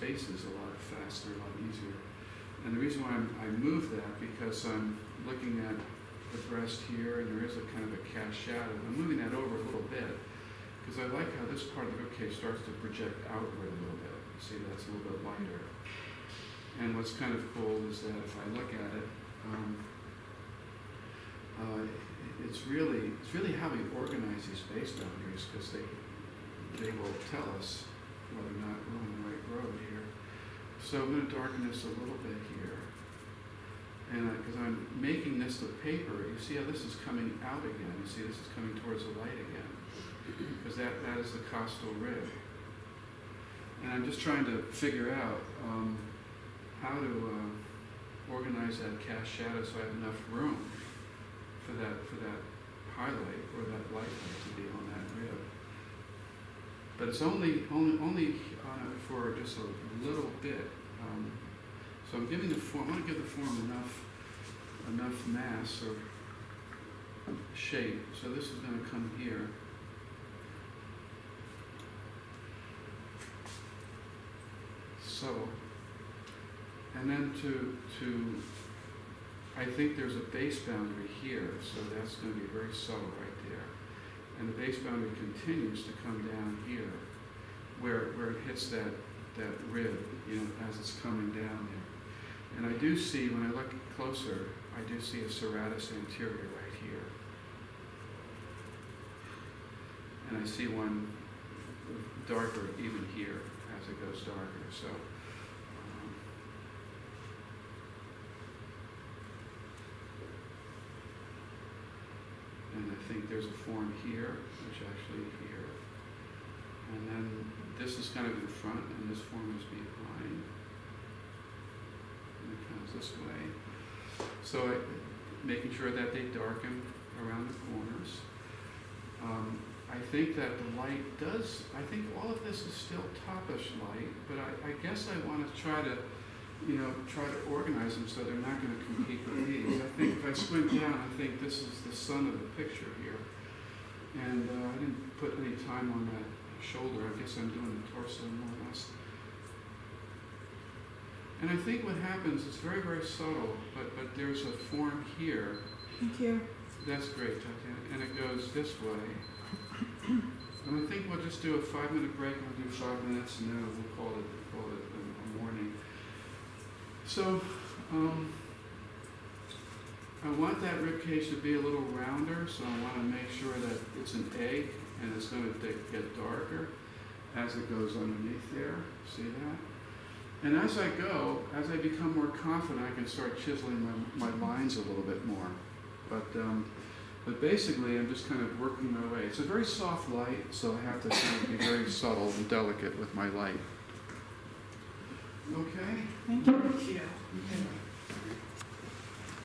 spaces a lot faster, a lot easier. And the reason why I moved that, because I'm looking at the breast here, and there is a kind of a cast shadow. I'm moving that over a little bit, because I like how this part of the ribcage starts to project outward a little bit. You see, that's a little bit lighter. And what's kind of cool is that if I look at it, it's really how we organize these base boundaries, because they will tell us whether or not we're on the right road here. So I'm going to darken this a little bit here. And because I'm making this the paper, you see how this is coming out again. You see this is coming towards the light again. Because that is the costal rib. And I'm just trying to figure out how to organize that cast shadow so I have enough room for that highlight or that light to be on that rib. But it's only for just a little bit. So I'm giving the form. I want to give the form enough mass or shape. So this is going to come here. So, and then I think there's a base boundary here, so that's going to be very subtle right there. And the base boundary continues to come down here, where it hits that rib, as it's coming down there. And I do see, when I look closer, I do see a serratus anterior right here. And I see one darker even here as it goes darker. So. And I think there's a form here, which actually here. And then this is kind of in front, and this form is behind. And it comes this way. So making sure that they darken around the corners. I think that the light does, I think all of this is still topish light, but I guess I want to try to organize them so they're not going to compete with these. I think if I squint down, I think this is the sun of the picture here. And I didn't put any time on that shoulder. I guess I'm doing the torso more or less. And I think what happens, it's very, very subtle, but there's a form here. Thank you. That's great, Tatiana. And it goes this way. And I think we'll just do a 5-minute break. We'll do 5 minutes, and then we'll call it a morning. So, I want that rib cage to be a little rounder, so I want to make sure that it's an egg, and it's going to get darker as it goes underneath there. See that? And as I go, as I become more confident, I can start chiseling my lines a little bit more. But basically, I'm just kind of working my way. It's a very soft light, so I have to kind of be very subtle and delicate with my light. Okay? Thank you. Yeah. Okay.